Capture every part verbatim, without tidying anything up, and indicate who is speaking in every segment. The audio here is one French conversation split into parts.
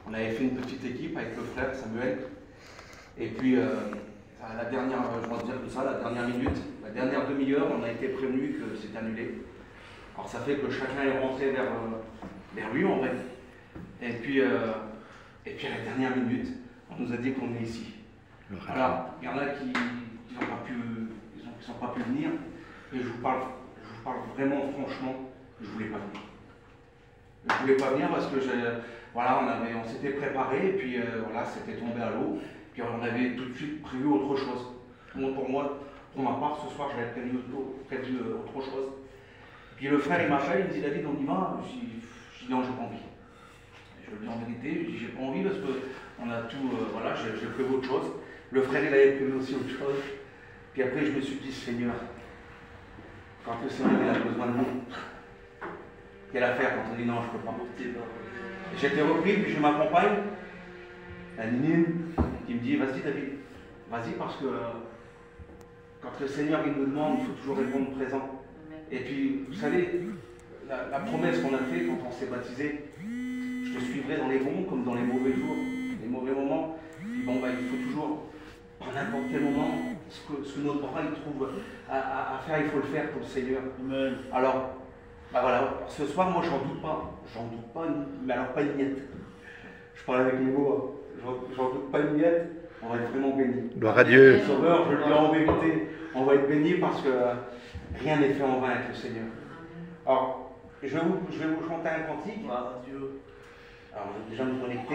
Speaker 1: On avait fait une petite équipe avec le frère Samuel. Et puis, euh, à la dernière, je vais dire tout ça, la dernière minute, la dernière demi-heure, on a été prévenu que c'était annulé. Alors ça fait que chacun est rentré vers, euh, vers lui en vrai. Et puis, euh, et puis à la dernière minute, on nous a dit qu'on est ici. Alors, il y en a qui n'ont pas pu, ils ont, ils ont pas pu venir. Et je vous parle, je vous parle vraiment franchement, je ne voulais pas venir. Je ne voulais pas venir parce que je, voilà, on, avait, on s'était préparé et puis euh, voilà, c'était tombé à l'eau. Puis on avait tout de suite prévu autre chose. Moi, pour moi, pour ma part, ce soir, j'avais prévu, prévu autre chose. Puis le frère, il m'appelle, il me dit David, on y va. Je dis non, j'ai pas envie. Je le dis en vérité, je dis j'ai pas envie parce qu'on a tout, euh, voilà, j'ai prévu autre chose. Le frère, il avait prévu aussi autre chose. Puis après, je me suis dit, Seigneur, quand le Seigneur il a besoin de nous, quelle affaire quand on dit non, je ne peux pas porter. J'étais repris, puis je m'accompagne, la Nini, qui me dit, vas-y David, vas-y parce que quand le Seigneur il nous demande, il faut toujours répondre présent. Et puis, vous savez, la, la promesse qu'on a faite quand on s'est baptisé, je te suivrai dans les bons comme dans les mauvais jours, les mauvais moments. Puis bon, bah, il faut toujours, à n'importe quel moment, ce que, ce que notre bras il trouve à, à, à faire, il faut le faire pour le Seigneur. Amen. Alors, bah voilà, ce soir, moi, j'en doute pas. J'en doute pas, mais alors pas une miette. Je parle avec les mots, j'en doute pas une miette. On va être vraiment bénis.
Speaker 2: Gloire à Dieu.
Speaker 1: Sauveur, je le dis en vérité, on va être bénis parce que rien n'est fait en vain avec le Seigneur. Alors, je vais vous, je vais vous chanter un cantique. Gloire à Dieu. Alors, on va déjà nous connecter.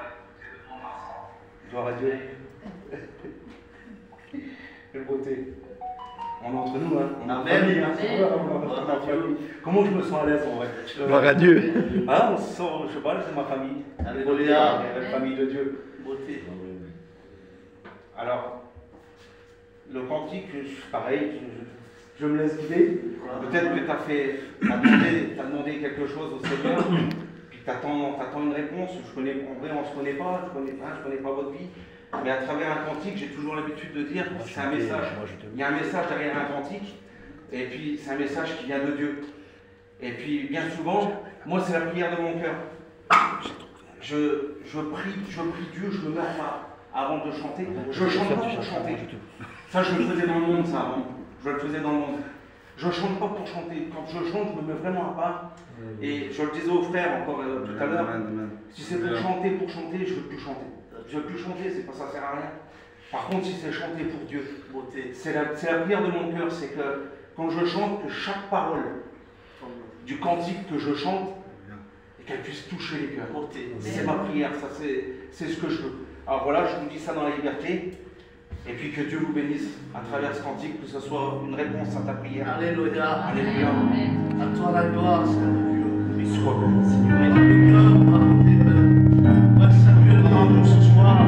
Speaker 1: Gloire à Dieu. Quelle beauté. On est entre nous, hein. On est en famille, hein. C'est vrai, on est en famille. Comment je me sens à l'aise en vrai.
Speaker 2: Gloire à Dieu.
Speaker 1: Hein, on se sent, je sais pas, c'est ma famille. Alléluia. La famille de Dieu. Beauté. Alors, le cantique, pareil, je, je me laisse guider. Peut-être que tu as fait, t'as demandé, t'as demandé quelque chose au Seigneur, puis tu attends, t'attends une réponse. Je connais, en vrai, on ne se connaît pas, je ne connais, hein, je connais pas votre vie. Mais à travers un cantique, j'ai toujours l'habitude de dire que c'est un message. Il y a un message derrière un cantique, et puis c'est un message qui vient de Dieu. Et puis, bien souvent, moi, c'est la prière de mon cœur. Je, je, prie, je prie Dieu, je me mets à avant de chanter, je chante pas pour chanter. Ça, je le faisais dans le monde, ça, avant. Je le faisais dans le monde. Je chante pas pour chanter. Quand je chante, je me mets vraiment à part. Et je le disais aux frères encore euh, tout à l'heure, si c'est pour chanter, pour chanter, je ne veux plus chanter. Je ne veux plus chanter, c'est pas ça, ça sert à rien. Par contre, si c'est chanter pour Dieu, c'est la, la prière de mon cœur, c'est que quand je chante, que chaque parole du cantique que je chante, et qu'elle puisse toucher les cœurs. C'est ma prière, ça c'est ce que je veux. Alors voilà, je vous dis ça dans la liberté, et puis que Dieu vous bénisse à travers ce cantique, que ce soit une réponse à ta prière. Alléluia. Alléluia. À toi la gloire, Seigneur Dieu. Il soit béni, Seigneur. Et dans le cœur, à côté de va saluer le nom de ce soir.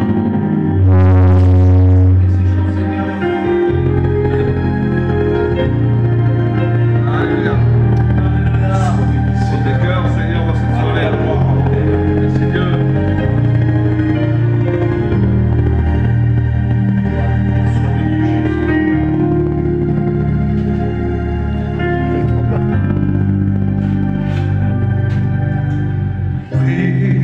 Speaker 1: Alléluia. Alléluia. Sur tes cœurs, Seigneur, dans cette soirée. Merci Dieu. We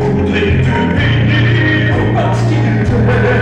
Speaker 2: Voudrais-tu bénir parce qu'il t'aime?